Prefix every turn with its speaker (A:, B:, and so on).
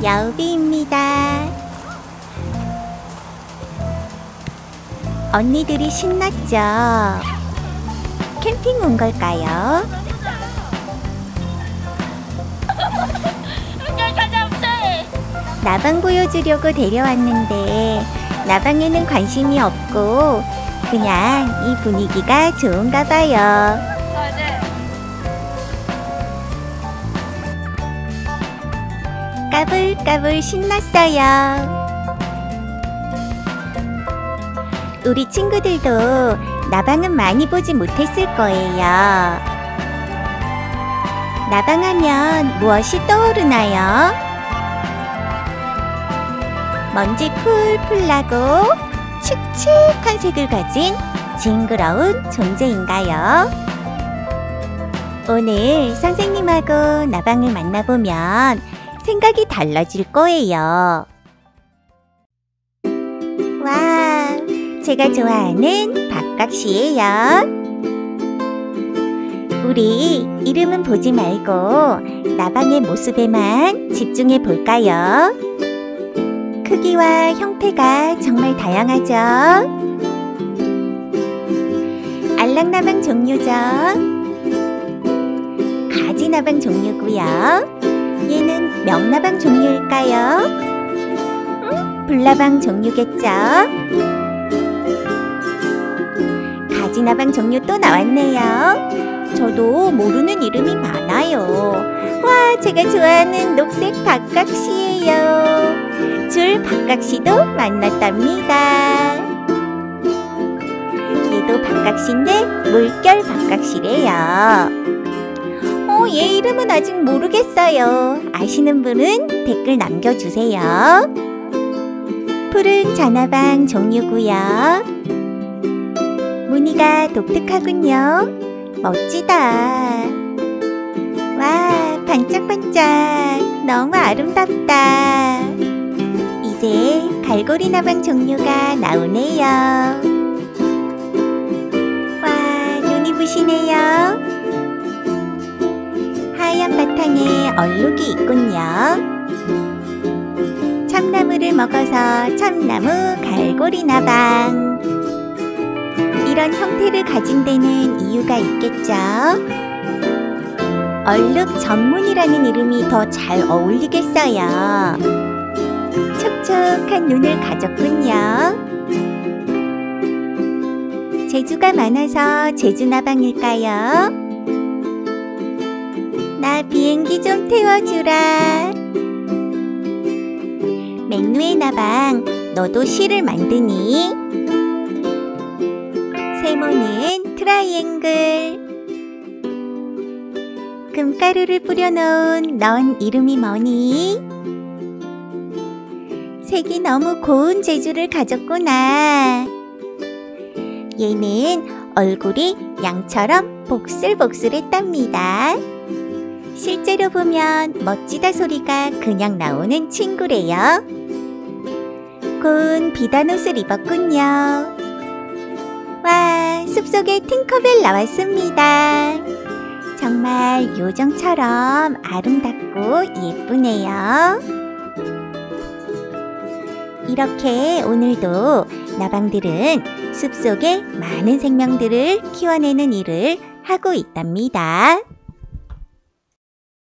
A: 여우비입니다. 언니들이 신났죠? 캠핑 온 걸까요? 나방 보여주려고 데려왔는데 나방에는 관심이 없고 그냥 이 분위기가 좋은가 봐요. 까불까불 신났어요. 우리 친구들도 나방은 많이 보지 못했을 거예요. 나방하면 무엇이 떠오르나요? 먼지 풀풀 나고 칙칙한 색을 가진 징그러운 존재인가요? 오늘 선생님하고 나방을 만나보면 생각이 달라질 거예요. 와, 제가 좋아하는 박각시예요. 우리 이름은 보지 말고 나방의 모습에만 집중해 볼까요? 크기와 형태가 정말 다양하죠? 알락나방 종류죠? 가지나방 종류고요. 얘는 명나방 종류일까요? 불나방 종류겠죠? 가지나방 종류 또 나왔네요. 저도 모르는 이름이 많아요. 와, 제가 좋아하는 녹색 박각시예요. 줄 박각시도 만났답니다. 얘도 박각시인데 물결 박각시래요. 얘 이름은 아직 모르겠어요. 아시는 분은 댓글 남겨주세요. 푸른 자나방 종류고요. 무늬가 독특하군요. 멋지다. 와, 반짝반짝 너무 아름답다. 이제 갈고리나방 종류가 나오네요. 와, 눈이 부시네요. 하얀 바탕에 얼룩이 있군요. 참나무를 먹어서 참나무 갈고리나방. 이런 형태를 가진 데는 이유가 있겠죠? 얼룩 전문이라는 이름이 더 잘 어울리겠어요. 촉촉한 눈을 가졌군요. 재주가 많아서 재주나방일까요? 나 비행기 좀 태워주라. 맥루의 나방, 너도 실을 만드니? 세모는 트라이앵글. 금가루를 뿌려놓은 넌 이름이 뭐니? 색이 너무 고운 재주를 가졌구나. 얘는 얼굴이 양처럼 복슬복슬했답니다. 실제로 보면 멋지다 소리가 그냥 나오는 친구래요. 고운 비단 옷을 입었군요. 와, 숲속에 팅커벨 나왔습니다. 정말 요정처럼 아름답고 예쁘네요. 이렇게 오늘도 나방들은 숲속에 많은 생명들을 키워내는 일을 하고 있답니다.